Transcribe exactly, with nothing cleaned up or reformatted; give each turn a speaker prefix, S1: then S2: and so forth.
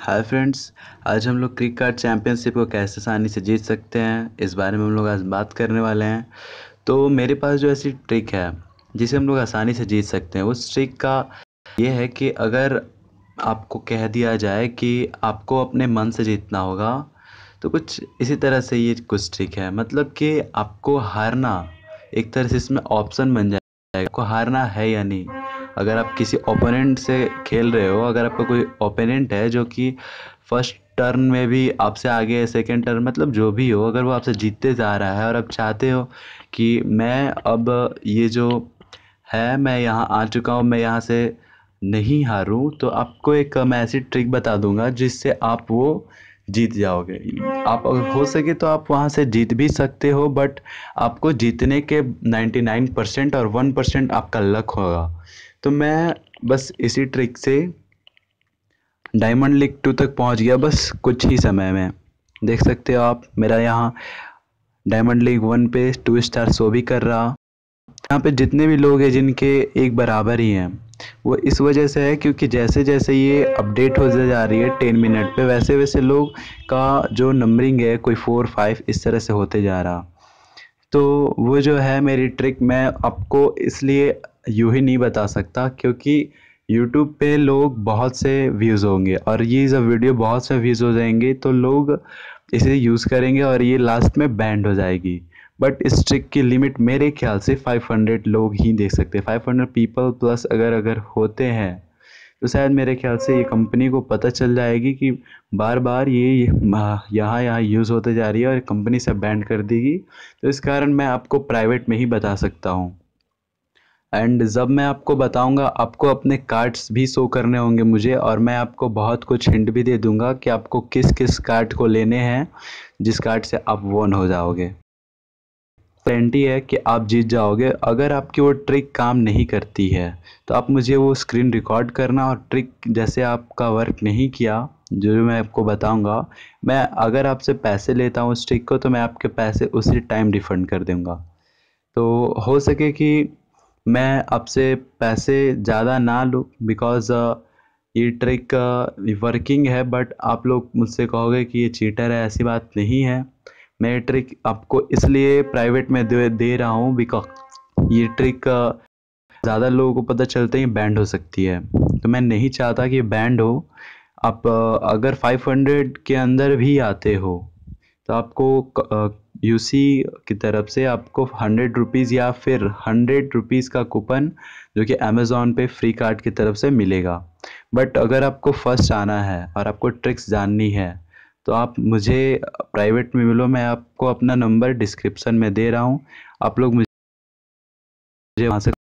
S1: Hi friends, आज हम लोग क्रिक कार्ड चैम्पियनशिप को कैसे आसानी से जीत सकते हैं इस बारे में हम लोग आज बात करने वाले हैं। तो मेरे पास जो ऐसी ट्रिक है जिसे हम लोग आसानी से जीत सकते हैं, उस ट्रिक का ये है कि अगर आपको कह दिया जाए कि आपको अपने मन से जीतना होगा, तो कुछ इसी तरह से ये कुछ ट्रिक है। मतलब कि आपको हारना एक तरह से इसमें ऑप्शन बन जाएगा, आपको हारना है या नहीं। अगर आप किसी ओपोनेंट से खेल रहे हो, अगर आपका कोई ओपोनेंट है जो कि फर्स्ट टर्न में भी आपसे आगे है, सेकेंड टर्न मतलब जो भी हो, अगर वो आपसे जीतते जा रहा है और आप चाहते हो कि मैं अब ये जो है मैं यहाँ आ चुका हूँ, मैं यहाँ से नहीं हारूं, तो आपको एक मैं ऐसी ट्रिक बता दूंगा जिससे आप वो जीत जाओगे। आप अगर हो सके तो आप वहाँ से जीत भी सकते हो, बट आपको जीतने के नाइन्टी नाइन परसेंट और वन परसेंट आपका लक होगा। तो मैं बस इसी ट्रिक से डायमंड लीग टू तक पहुंच गया, बस कुछ ही समय में। देख सकते हो आप, मेरा यहाँ डायमंड लीग वन पे टू स्टार शो भी कर रहा। यहाँ पे जितने भी लोग हैं जिनके एक बराबर ही हैं, वो इस वजह से है क्योंकि जैसे जैसे ये अपडेट हो जा रही है टेन मिनट पे, वैसे वैसे लोग का जो नंबरिंग है कोई फोर फाइव इस तरह से होते जा रहा। तो वो जो है मेरी ट्रिक, मैं आपको इसलिए यूँ ही नहीं बता सकता क्योंकि यूट्यूब पे लोग बहुत से व्यूज़ होंगे और ये जब वीडियो बहुत से व्यूज़ हो जाएंगे तो लोग इसे यूज़ करेंगे और ये लास्ट में बैंड हो जाएगी। बट इस ट्रिक की लिमिट मेरे ख्याल से फाइव हंड्रेड लोग ही देख सकते हैं। फाइव हंड्रेड पीपल प्लस अगर अगर होते हैं तो शायद मेरे ख्याल से ये कंपनी को पता चल जाएगी कि बार बार ये यहाँ यहाँ यूज़ होते जा रही है और कंपनी से बैंड कर देगी। तो इस कारण मैं आपको प्राइवेट में ही बता सकता हूँ। एंड जब मैं आपको बताऊंगा, आपको अपने कार्ड्स भी शो करने होंगे मुझे, और मैं आपको बहुत कुछ हिंट भी दे दूंगा कि आपको किस किस कार्ड को लेने हैं, जिस कार्ड से आप वन हो जाओगे। गारंटी है कि आप जीत जाओगे। अगर आपकी वो ट्रिक काम नहीं करती है तो आप मुझे वो स्क्रीन रिकॉर्ड करना, और ट्रिक जैसे आपका वर्क नहीं किया जो मैं आपको बताऊंगा, मैं अगर आपसे पैसे लेता हूँ उस ट्रिक को, तो मैं आपके पैसे उसी टाइम रिफ़ंड कर दूंगा। तो हो सके कि मैं आपसे पैसे ज़्यादा ना लूँ, बिकॉज़ ये ट्रिक वर्किंग है, बट आप लोग मुझसे कहोगे कि ये चीटर है। ऐसी बात नहीं है। मैं ये ट्रिक आपको इसलिए प्राइवेट में दे दे रहा हूँ बिकॉज ये ट्रिक ज़्यादा लोगों को पता चलते ही बैंड हो सकती है, तो मैं नहीं चाहता कि बैंड हो। आप अगर फाइव हंड्रेड के अंदर भी आते हो तो आपको यूसी की तरफ से आपको हंड्रेड रुपीज़ या फिर हंड्रेड रुपीज़ का कूपन जो कि अमेज़ॉन पे फ्री कार्ड की तरफ से मिलेगा। बट अगर आपको फर्स्ट आना है और आपको ट्रिक्स जाननी है तो आप मुझे प्राइवेट में मिलो। मैं आपको अपना नंबर डिस्क्रिप्शन में दे रहा हूँ, आप लोग मुझे वहाँ से